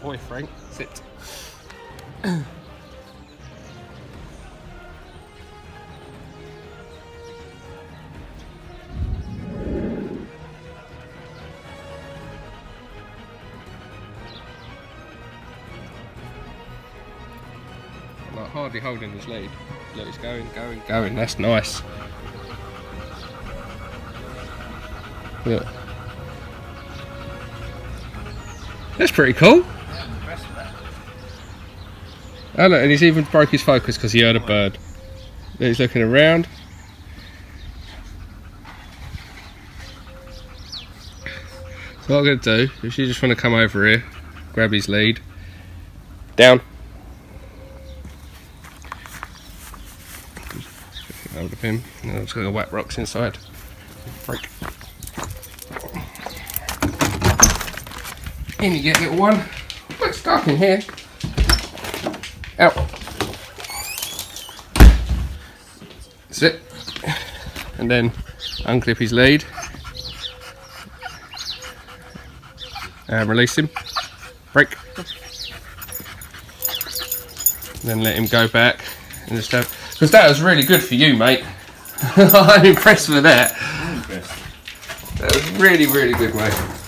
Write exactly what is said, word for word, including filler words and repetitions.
boy, Frank. Sit. Like hardly holding his lead. Look, he's going, going, going. That's nice. Look. That's pretty cool. Oh look, and he's even broke his focus because he heard a bird. He's looking around. So what I'm going to do is you just want to come over here, grab his lead, down. Hold of him, and I'm just going to whack rocks inside. Break. In you get, little one. It's dark in here. Out. That's it. And then unclip his lead. And release him. Break. Then let him go back. And just have. Because that was really good for you, mate. I'm impressed with that. I'm impressed. That was really, really good, mate.